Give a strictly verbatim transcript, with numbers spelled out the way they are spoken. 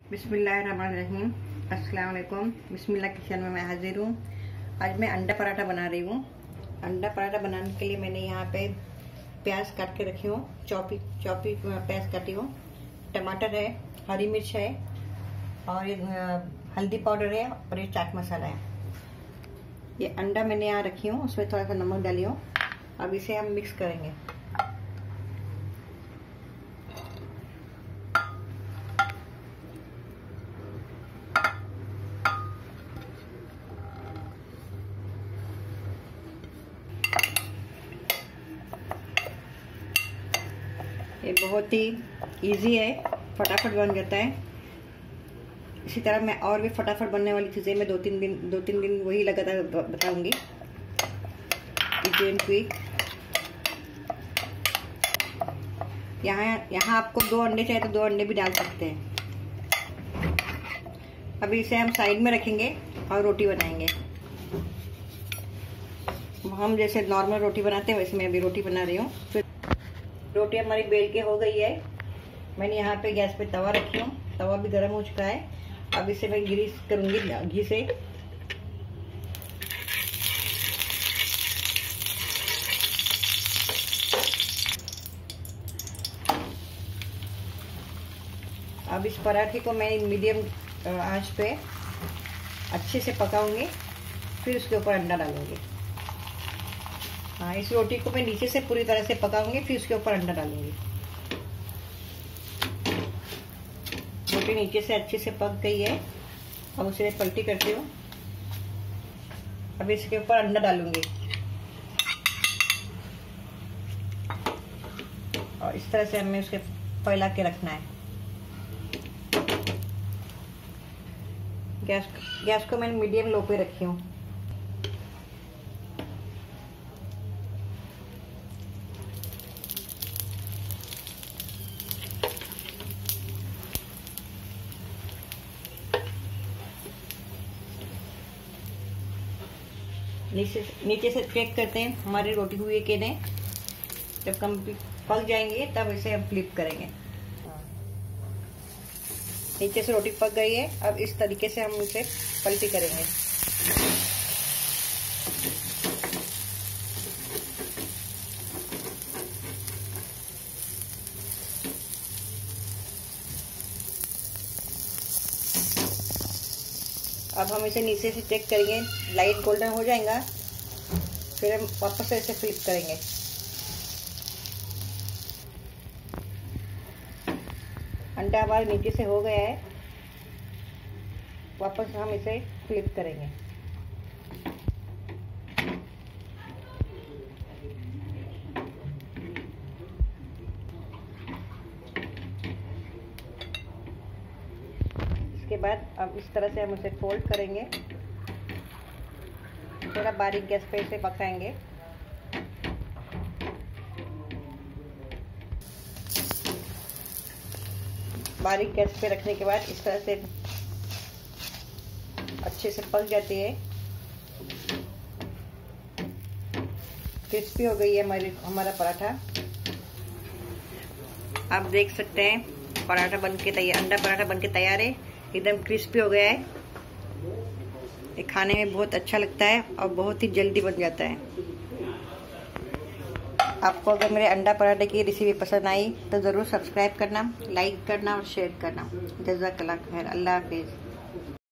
बिस्मिल्लाहिर्रहमानिर्रहीम। अस्सलाम वालेकुम। बिस्मिल्लाह किचन में मैं हाजिर हूँ। आज मैं अंडा पराठा बना रही हूँ। अंडा पराठा बनाने के लिए मैंने यहाँ पे प्याज काट के रखी हूँ, चौपी चौपी प्याज काटी हूँ, टमाटर है, हरी मिर्च है और ये हल्दी पाउडर है और ये चाट मसाला है। ये अंडा मैंने यहाँ रखी हूँ, उसमें थोड़ा सा नमक डाली हूँ। अब इसे हम मिक्स करेंगे। ये बहुत ही इजी है, फटाफट बन जाता है। इसी तरह मैं और भी फटाफट बनने वाली चीज़ें मैं दो तीन दिन दो तीन दिन वही लगातार बताऊंगी। Easy and quick. यहाँ यहाँ आपको दो अंडे चाहिए तो दो अंडे भी डाल सकते हैं। अभी इसे हम साइड में रखेंगे और रोटी बनाएंगे। हम जैसे नॉर्मल रोटी बनाते हैं वैसे मैं अभी रोटी बना रही हूँ। फिर रोटी हमारी बेल के हो गई है। मैंने यहाँ पे गैस पे तवा रखी हूँ, तवा भी गर्म हो चुका है। अब इसे मैं ग्रीस करूंगी घी से। अब इस पराठे को मैं मीडियम आंच पे अच्छे से पकाऊंगी, फिर उसके ऊपर अंडा डालूंगी। हाँ, इस रोटी को मैं नीचे से पूरी तरह से पकाऊंगी, फिर उसके ऊपर अंडा डालूंगी। रोटी नीचे से अच्छे से पक गई है। अब उसे पलटी करती हूँ। अब इसके ऊपर अंडा डालूंगी और इस तरह से हमें उसके फैला के रखना है। गैस गैस को मैंने मीडियम लो पे रखी हूँ। नीचे नीचे से चेक करते हैं हमारी रोटी हुई है कि नहीं। जब कंप्लीट पक जाएंगे तब इसे हम फ्लिप करेंगे। नीचे से रोटी पक गई है। अब इस तरीके से हम इसे पलटी करेंगे। अब हम इसे नीचे से चेक करेंगे, लाइट गोल्डन हो जाएगा, फिर हम वापस से इसे फ्लिप करेंगे। अंडा हमारे नीचे से हो गया है। वापस हम इसे फ्लिप करेंगे। इसके बाद अब इस तरह से हम इसे फोल्ड करेंगे। थोड़ा बारीक गैस पे इसे पकाएंगे। बारीक गैस पे रखने के बाद इस तरह से अच्छे से पक जाती है। क्रिस्पी हो गई है हमारी हमारा पराठा। आप देख सकते हैं पराठा बनके तैयार, अंडा पराठा बनके तैयार है। एकदम क्रिस्पी हो गया है। ये खाने में बहुत अच्छा लगता है और बहुत ही जल्दी बन जाता है। आपको अगर मेरे अंडा पराठे की रेसिपी पसंद आई तो ज़रूर सब्सक्राइब करना, लाइक करना और शेयर करना। जज़ाकल्लाह खैर। अल्लाह हाफिज़।